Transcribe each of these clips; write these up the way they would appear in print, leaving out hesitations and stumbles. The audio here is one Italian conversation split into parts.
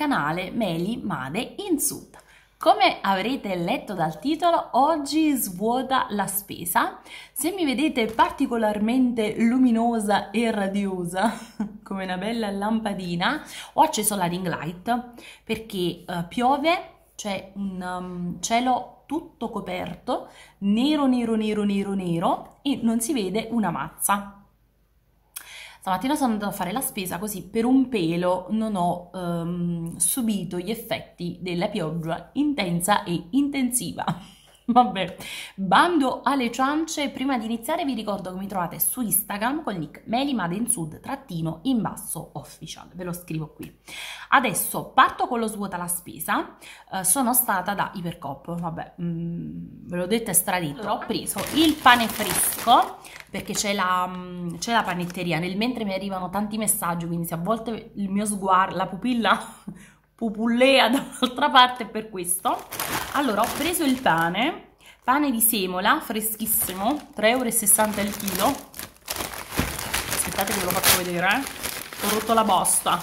canale Meli Made in Sud. Come avrete letto dal titolo, oggi svuota la spesa. Se mi vedete particolarmente luminosa e radiosa, come una bella lampadina, ho acceso la ring light perché piove, c'è un cielo tutto coperto, nero e non si vede una mazza. Stamattina sono andata a fare la spesa, così per un pelo non ho subito gli effetti della pioggia intensa e intensiva. Vabbè, bando alle ciance. Prima di iniziare vi ricordo che mi trovate su Instagram con il nick melimadeinsud_official, ve lo scrivo qui. Adesso parto con lo svuota la spesa. Sono stata da Ipercoop, vabbè, ve l'ho detto e stradetto. Ho preso il pane fresco perché c'è la panetteria, nel mentre mi arrivano tanti messaggi, quindi se a volte il mio sguardo, la pupilla pupullea da un'altra parte, per questo. Allora ho preso il pane di semola freschissimo, 3,60 € il chilo. Aspettate che ve lo faccio vedere, ho rotto la bosta.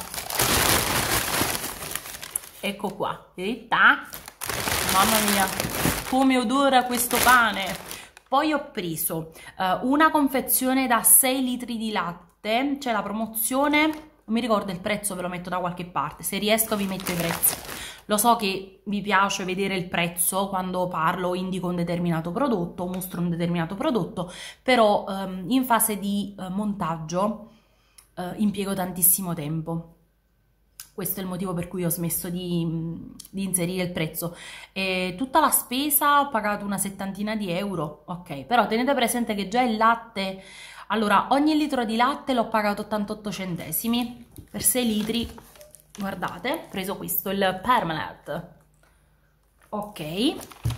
Ecco qua, vedete? Mamma mia, come odora questo pane. Poi ho preso una confezione da 6 litri di latte, c'è la promozione, non mi ricordo il prezzo, ve lo metto da qualche parte, se riesco vi metto i prezzi. Lo so che vi piace vedere il prezzo quando parlo, indico un determinato prodotto, mostro un determinato prodotto, però in fase di montaggio impiego tantissimo tempo. Questo è il motivo per cui ho smesso di inserire il prezzo. Tutta la spesa ho pagato una settantina di euro, ok, però tenete presente che già il latte, allora ogni litro di latte l'ho pagato 88 centesimi, per 6 litri, guardate, ho preso questo, il Parmalat, ok,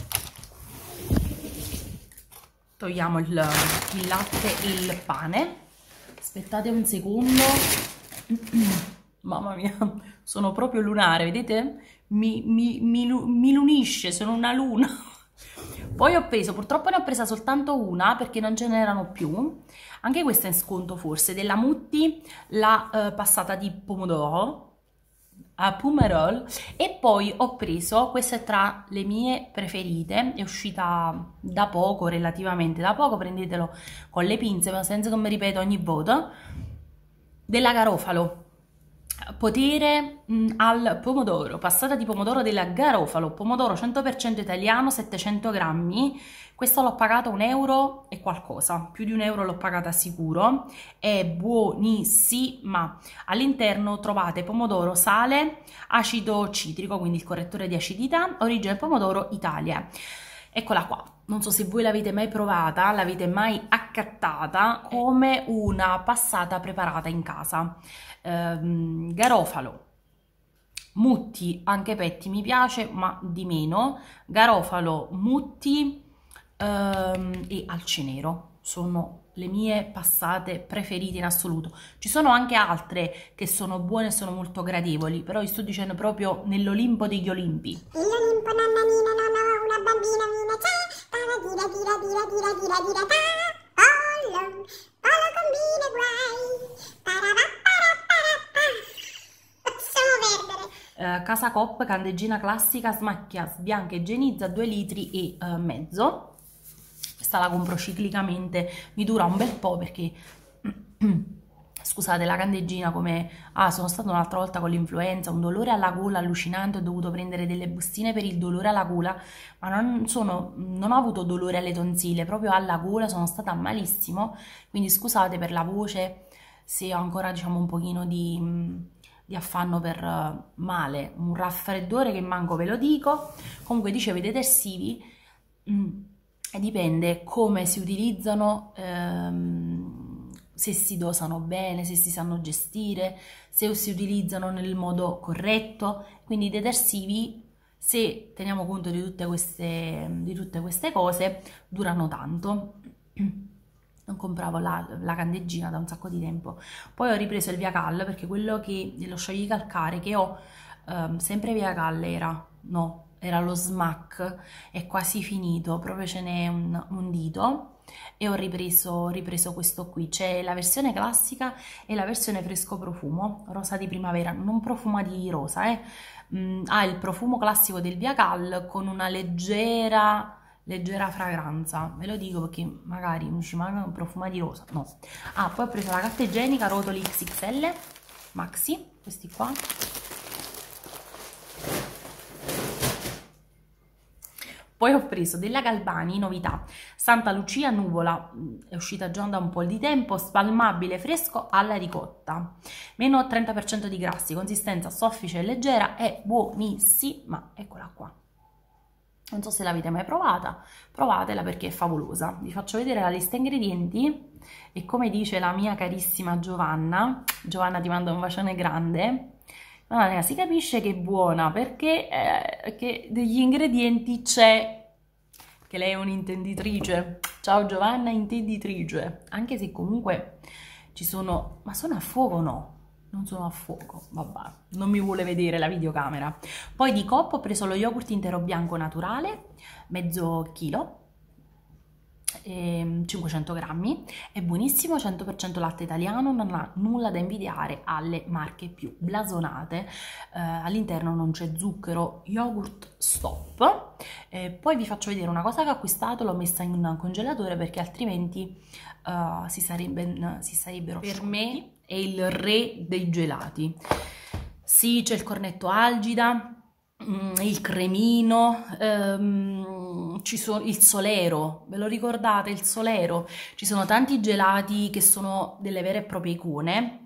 togliamo il latte e il pane, aspettate un secondo. Mamma mia, sono proprio lunare, vedete? Mi lunisce, sono una luna. Poi ho preso, purtroppo ne ho presa soltanto una perché non ce n'erano più. Anche questa è in sconto forse, della Mutti, la passata di pomodoro, a Pumerol. E poi ho preso, questa è tra le mie preferite, è uscita da poco, relativamente da poco, prendetelo con le pinze, ma senza che mi ripeto ogni volta, della Garofalo. Potere al pomodoro, passata di pomodoro della Garofalo, pomodoro 100% italiano, 700 grammi, questo l'ho pagato 1 euro e qualcosa, più di 1 euro l'ho pagata sicuro, è buonissima. All'interno trovate pomodoro, sale, acido citrico, quindi il correttore di acidità, origine pomodoro Italia. Eccola qua, non so se voi l'avete mai provata, l'avete mai accattata come una passata preparata in casa. Garofalo, Mutti, anche Petti mi piace ma di meno, Garofalo, Mutti e Alcenero sono le mie passate preferite in assoluto. Ci sono anche altre che sono buone e sono molto gradevoli, però vi sto dicendo proprio nell'Olimpo degli Olimpi. L'Olimpo nannanina, non ho una bambina mia, c'è, pollo combina guai, lasciamo perdere. Casa Coop, candeggina classica, smacchia, sbianca e igienizza, 2 litri e mezzo. Questa la compro ciclicamente, mi dura un bel po' perché scusate, la candeggina come sono stata un'altra volta con l'influenza, un dolore alla gola allucinante, ho dovuto prendere delle bustine per il dolore alla gola, ma non ho avuto dolore alle tonsille, proprio alla gola sono stata malissimo, quindi scusate per la voce se ho ancora diciamo un pochino di affanno per male, un raffreddore che manco ve lo dico. Comunque dicevo, i detersivi dipende come si utilizzano, se si dosano bene, se si sanno gestire, se si utilizzano nel modo corretto, quindi i detersivi, se teniamo conto di tutte queste cose, durano tanto. Non compravo la candeggina da un sacco di tempo. Poi ho ripreso il Viacal perché quello che, dello scioglicalcare che ho, sempre Viacal era, no, era lo smack, è quasi finito, proprio ce n'è un dito e ho ripreso questo qui. C'è la versione classica e la versione fresco profumo, rosa di primavera, non profuma di rosa, ha il profumo classico del Via Cal con una leggera fragranza, ve lo dico perché magari non ci manca un profumo di rosa, no. Poi ho preso la carta igienica rotoli XXL maxi, questi qua. Poi ho preso della Galbani, novità, Santa Lucia Nuvola, è uscita già da un po' di tempo, spalmabile fresco alla ricotta, meno 30% di grassi, consistenza soffice e leggera, è buonissima, eccola qua. Non so se l'avete mai provata, provatela perché è favolosa. Vi faccio vedere la lista ingredienti e come dice la mia carissima Giovanna ti mando un bacione grande. Allora, si capisce che è buona perché che degli ingredienti c'è, che lei è un'intenditrice. Ciao Giovanna, intenditrice. Anche se comunque ci sono, ma sono a fuoco no? Non sono a fuoco, vabbè, non mi vuole vedere la videocamera. Poi di Coop ho preso lo yogurt intero bianco naturale, mezzo chilo, 500 grammi, è buonissimo, 100% latte italiano, non ha nulla da invidiare alle marche più blasonate, all'interno non c'è zucchero, yogurt stop. Poi vi faccio vedere una cosa che ho acquistato, l'ho messa in un congelatore perché altrimenti si sarebbero per me è il re dei gelati. Sì, c'è il cornetto algida, il cremino, ci sono il solero, ve lo ricordate il solero? Ci sono tanti gelati che sono delle vere e proprie icone,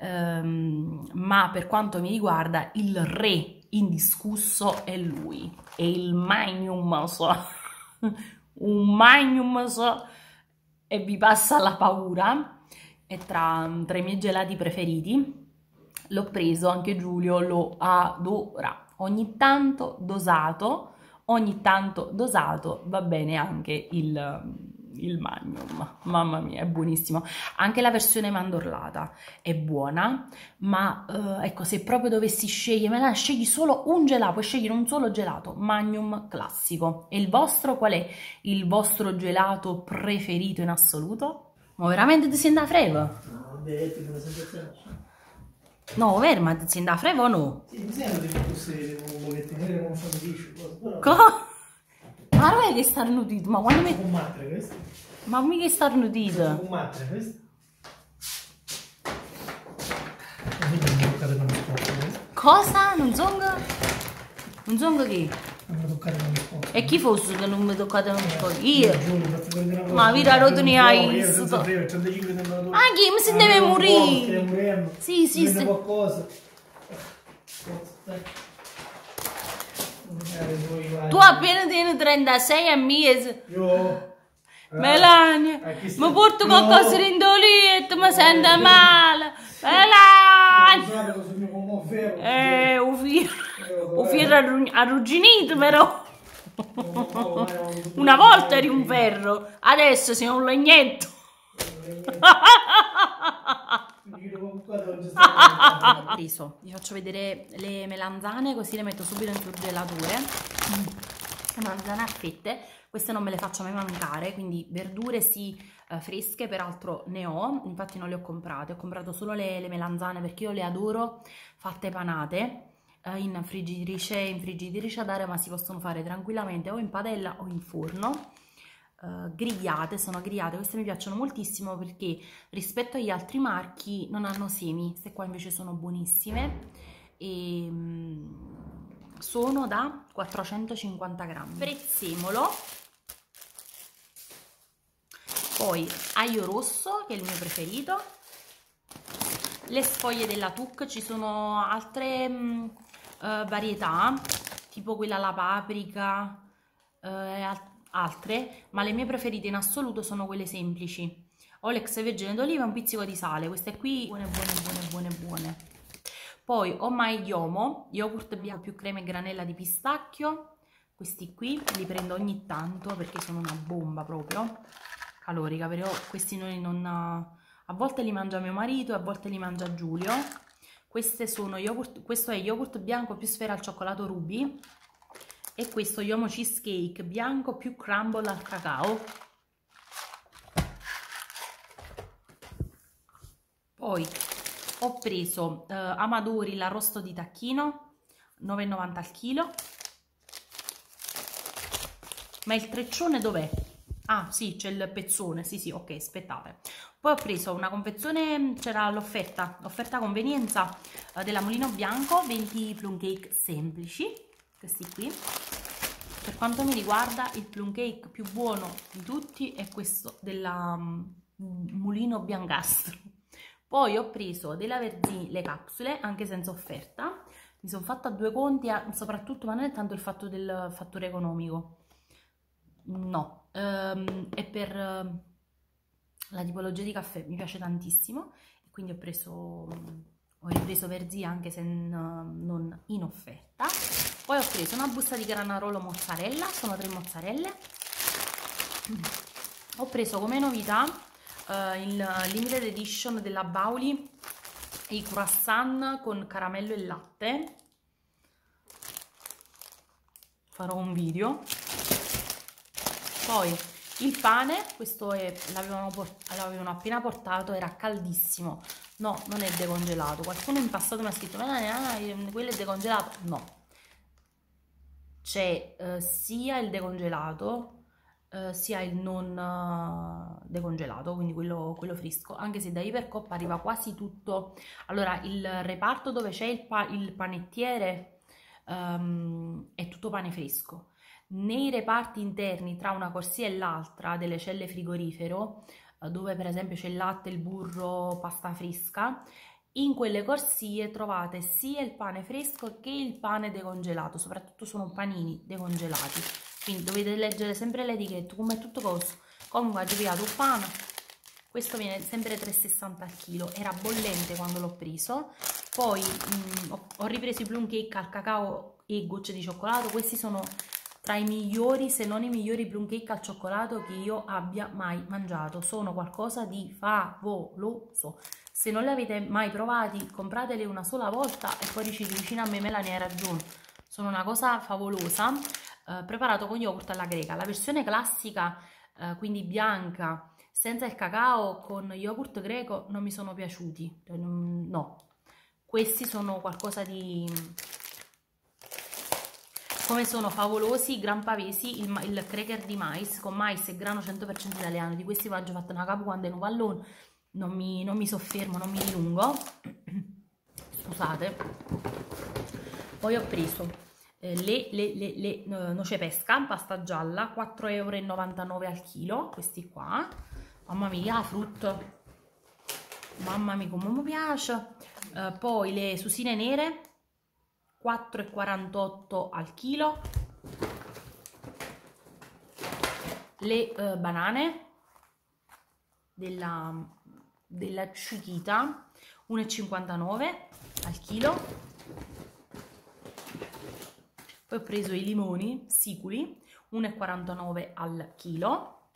ma per quanto mi riguarda il re indiscusso è lui, è il Magnum, un Magnum e vi passa la paura. È tra i miei gelati preferiti, l'ho preso, anche Giulio lo adora, ogni tanto dosato va bene anche il Magnum, mamma mia è buonissimo, anche la versione mandorlata è buona, ma ecco, se proprio dovessi scegliere, scegli solo un gelato, puoi scegliere un solo gelato, Magnum classico. E il vostro qual è il vostro gelato preferito in assoluto? Ma veramente ti senti da frego? No, vabbè, ti una sensazione. No, vero, ma ti senti da frego o no? Sì, mi sembra che fosse un pochettino nero con un sandwich, però... Ma non è che starnutito, ma quando mi... Un matre questo? Ma mica è starnutito? Un matre questo? Non mi toccate con il sport, Cosa? Non so che? non mi toccate con il sport. E chi fosse che non mi toccate un po'? Io? Io? Ma vita rotoni hai visto? Ma chi? Ma chi? Mi si deve morire? Sì, sì, sì. Qualcosa. Tu appena tieni 36 a mese. Io... Melania, mi porto qualcosa di indolito, mi sento male. Melania! Un ferro arrugginito però. Una volta eri un ferro, adesso sei un legnetto. Vi faccio vedere le melanzane così le metto subito in surgelature. Melanzane a fette, queste non me le faccio mai mancare, quindi verdure sì, fresche, peraltro ne ho, infatti non le ho comprate, ho comprato solo le melanzane perché io le adoro fatte panate in friggitrice ad aria, ma si possono fare tranquillamente o in padella o in forno. Grigliate, sono grigliate, queste mi piacciono moltissimo perché rispetto agli altri marchi non hanno semi, queste qua invece sono buonissime e sono da 450 grammi. Prezzemolo, poi aglio rosso che è il mio preferito, le sfoglie della tuc, ci sono altre varietà tipo quella alla paprika, altre, ma le mie preferite in assoluto sono quelle semplici. Olex vergine d'oliva e un pizzico di sale, queste qui buone. Poi ho Maidiomo, yogurt bianco più crema e granella di pistacchio, questi qui li prendo ogni tanto perché sono una bomba proprio calorica, però questi noi non... a volte li mangia mio marito e a volte li mangia Giulio. Queste sono yogurt, questo è yogurt bianco più sfera al cioccolato ruby, e questo Yomo cheesecake bianco più crumble al cacao. Poi ho preso Amadori l'arrosto di tacchino, 9,90 al chilo. Ma il treccione dov'è? Ah sì, c'è il pezzone, sì, ok, aspettate. Poi ho preso una confezione, c'era l'offerta, offerta convenienza della Mulino Bianco, 20 plum cake semplici, questi qui. Per quanto mi riguarda il plum cake più buono di tutti è questo della Mulino Biancastro. Poi ho preso della Verzini le capsule, anche senza offerta. Mi sono fatta due conti, soprattutto, ma non è tanto il fatto del fattore economico. No, è per la tipologia di caffè, mi piace tantissimo. E quindi ho ripreso Verzì anche se non in offerta. Poi ho preso una busta di Granarolo mozzarella, sono 3 mozzarelle. Ho preso come novità il limited edition della Bauli, i croissant con caramello e latte. Farò un video. Poi il pane, questo l'avevano appena portato, era caldissimo. No, non è decongelato. Qualcuno in passato mi ha scritto quello è decongelato. No, c'è sia il decongelato sia il non decongelato, quindi quello fresco, anche se da Ipercoop arriva quasi tutto. Allora, il reparto dove c'è il panettiere è tutto pane fresco. Nei reparti interni tra una corsia e l'altra delle celle frigorifero, dove per esempio c'è il latte, il burro, pasta fresca, in quelle corsie trovate sia il pane fresco che il pane decongelato, soprattutto sono panini decongelati, quindi dovete leggere sempre l'etichetta come è tutto coso. Comunque ho giocato un pane, questo viene sempre 3,60 al chilo, era bollente quando l'ho preso. Poi ho ripreso i plum cake al cacao e gocce di cioccolato. Questi sono tra i migliori, se non i migliori plum cake al cioccolato che io abbia mai mangiato. Sono qualcosa di favoloso. Se non li avete mai provati, comprateli una sola volta e poi dicete vicino a me Melanie hai ragione. Sono una cosa favolosa. Preparato con yogurt alla greca. La versione classica, quindi bianca, senza il cacao, con yogurt greco, non mi sono piaciuti. No. Questi sono qualcosa di... Come sono favolosi, gran pavesi, il cracker di mais, con mais e grano 100% italiano. Di questi ho già fatto una capo quando è un pallone, non mi soffermo, non mi dilungo. Scusate. Poi ho preso le noce pesca, pasta gialla, 4,99 € al chilo, questi qua. Mamma mia, frutto. Mamma mia, come mi piace. Poi le susine nere, 4,48 € al chilo. Le banane della Chiquita, 1,59 € al chilo. Poi ho preso i limoni siculi, 1,49 € al chilo.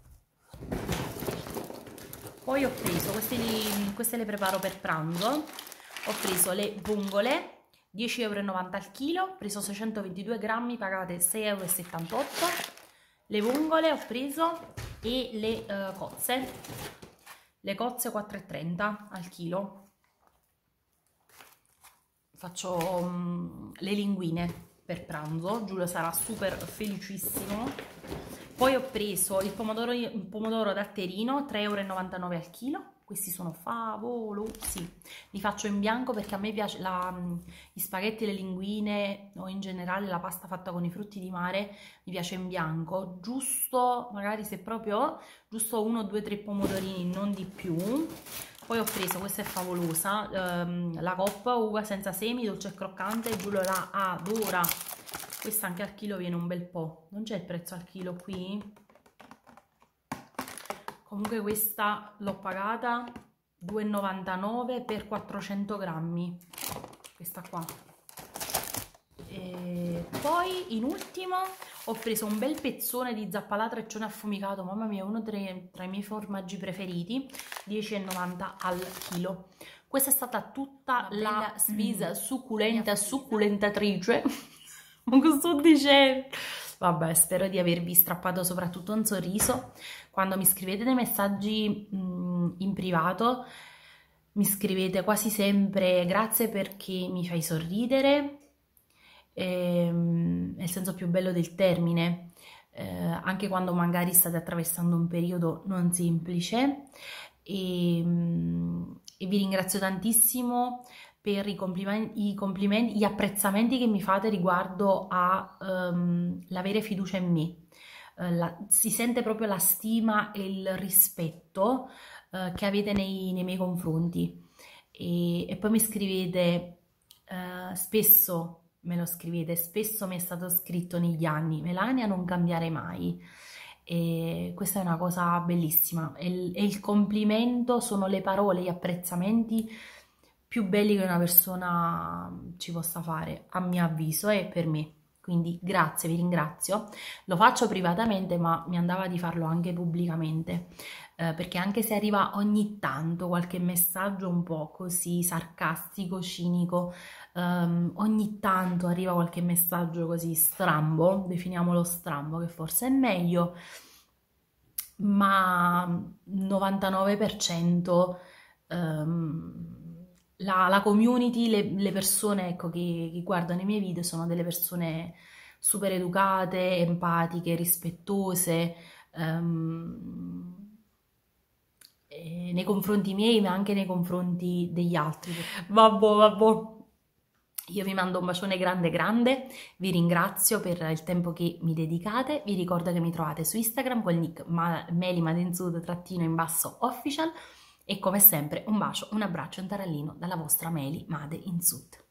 Poi ho preso, queste le preparo per pranzo, ho preso le vongole, 10,90 € al chilo, ho preso 622 grammi, pagate 6,78 €. Le vongole ho preso e le cozze 4,30 € al chilo. Faccio le linguine per pranzo, Giulio sarà super felicissimo. Poi ho preso il pomodoro datterino, 3,99 € al chilo. Questi sono favolosi, li faccio in bianco perché a me piace gli spaghetti, le linguine o in generale la pasta fatta con i frutti di mare mi piace in bianco, giusto magari se proprio giusto 1, 2, 3 pomodorini, non di più. Poi ho preso, questa è favolosa, la coppa uva senza semi, dolce e croccante, Giulio la adora. Questa anche al chilo viene un bel po', non c'è il prezzo al chilo qui? Comunque questa l'ho pagata 2,99 € per 400 grammi, questa qua. E poi in ultimo ho preso un bel pezzone di zappalato treccione affumicato, mamma mia, uno tra i miei formaggi preferiti, 10,90 € al chilo. Questa è stata tutta la spesa succulentatrice. Ma che sto dicendo? Vabbè, spero di avervi strappato soprattutto un sorriso. Quando mi scrivete dei messaggi in privato, mi scrivete quasi sempre grazie perché mi fai sorridere, nel senso più bello del termine, anche quando magari state attraversando un periodo non semplice. E vi ringrazio tantissimo per i complimenti, gli apprezzamenti che mi fate riguardo a l'avere fiducia in me. Si sente proprio la stima e il rispetto che avete nei miei confronti. E poi mi scrivete, spesso me lo scrivete, spesso mi è stato scritto negli anni: Melania, non cambiare mai. E questa è una cosa bellissima, e il complimento sono le parole, gli apprezzamenti più belli che una persona ci possa fare, a mio avviso e per me. Quindi grazie, vi ringrazio. Lo faccio privatamente, ma mi andava di farlo anche pubblicamente, perché anche se arriva ogni tanto qualche messaggio un po' così sarcastico, cinico, ogni tanto arriva qualche messaggio così strambo, definiamolo strambo, che forse è meglio, ma 99% la community, le persone, ecco, che guardano i miei video sono delle persone super educate, empatiche, rispettose, nei confronti miei, ma anche nei confronti degli altri. Vabbè. Io vi mando un bacione grande grande, vi ringrazio per il tempo che mi dedicate, vi ricordo che mi trovate su Instagram col nick melimadensud_official, e come sempre un bacio, un abbraccio, un tarallino dalla vostra Meli Made in Sud.